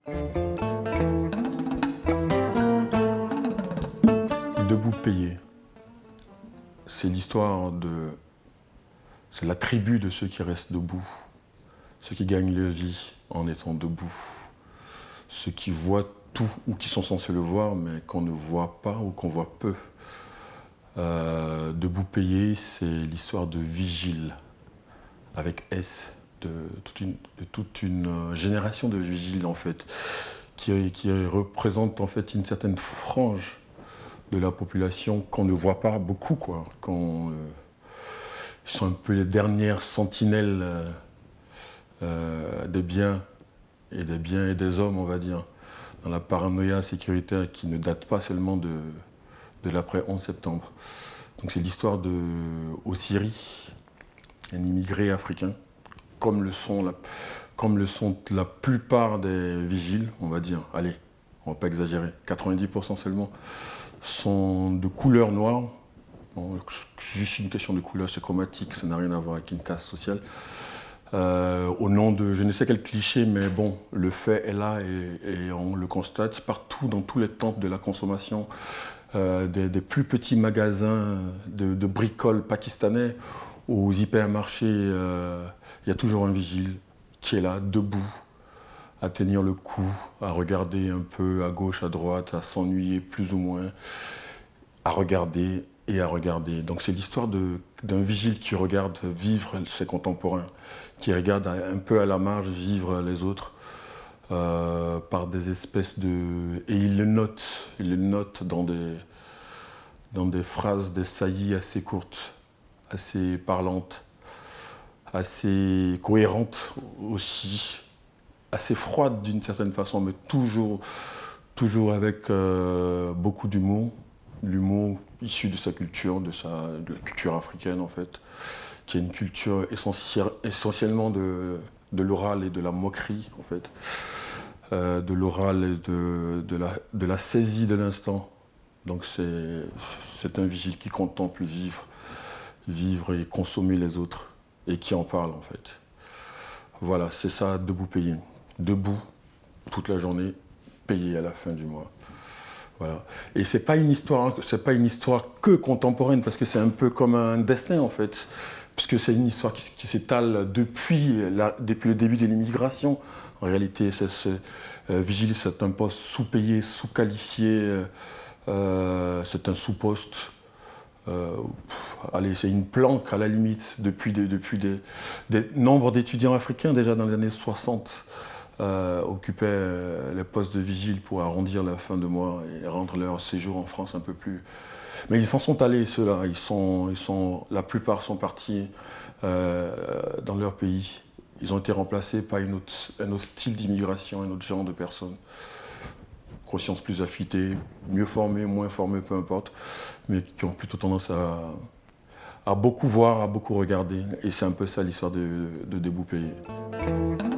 Debout payé, c'est l'histoire de... C'est la tribu de ceux qui restent debout, ceux qui gagnent leur vie en étant debout, ceux qui voient tout ou qui sont censés le voir mais qu'on ne voit pas ou qu'on voit peu. Debout payé, c'est l'histoire de vigiles, avec S, de toute une génération de vigiles en fait, qui représente en fait une certaine frange de la population qu'on ne voit pas beaucoup, quoi. Ils sont un peu les dernières sentinelles des biens et des hommes, on va dire, dans la paranoïa sécuritaire qui ne date pas seulement de l'après 11 septembre. Donc c'est l'histoire d'Osiri, un immigré africain, comme le sont la plupart des vigiles, on va dire. Allez, on ne va pas exagérer, 90% seulement sont de couleur noire. Bon, c'est juste une question de couleur, c'est chromatique, ça n'a rien à voir avec une caste sociale. Au nom de je ne sais quel cliché, mais bon, le fait est là et on le constate partout, dans tous les temples de la consommation, des plus petits magasins de bricoles pakistanais aux hypermarchés, il y a toujours un vigile qui est là, debout, à tenir le coup, à regarder un peu à gauche, à droite, à s'ennuyer plus ou moins, à regarder et à regarder. Donc c'est l'histoire d'un vigile qui regarde vivre ses contemporains, qui regarde un peu à la marge vivre les autres par des espèces de... Et il le note dans des phrases, des saillies assez courtes, assez parlantes, assez cohérentes aussi, assez froide d'une certaine façon, mais toujours avec beaucoup d'humour, l'humour issu de sa culture, de la culture africaine en fait, qui est une culture essentiellement de l'oral et de la moquerie en fait, de l'oral et de la saisie de l'instant. Donc c'est un vigile qui contemple vivre et consommer les autres, et qui en parle en fait. Voilà, c'est ça, debout payé. Debout toute la journée, payé à la fin du mois. Voilà. Et c'est pas une histoire que contemporaine, parce que c'est un peu comme un destin en fait, puisque c'est une histoire qui s'étale depuis le début de l'immigration. En réalité, vigile, c'est un poste sous-payé, sous-qualifié, c'est un sous-poste. Allez, c'est une planque à la limite depuis des nombres d'étudiants africains déjà dans les années 60 occupaient les postes de vigile pour arrondir la fin de mois et rendre leur séjour en France un peu plus. Mais ils s'en sont allés, ceux-là. La plupart sont partis dans leur pays. Ils ont été remplacés par un autre style d'immigration, un autre genre de personnes. Conscience plus affûtée, mieux formée, moins formée, peu importe, mais qui ont plutôt tendance à beaucoup voir, à beaucoup regarder. Et c'est un peu ça l'histoire de Debout payé.